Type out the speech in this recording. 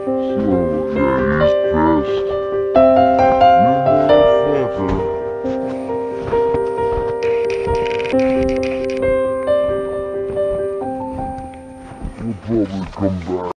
yeah, he's pissed. You motherfucker. He'll probably come back.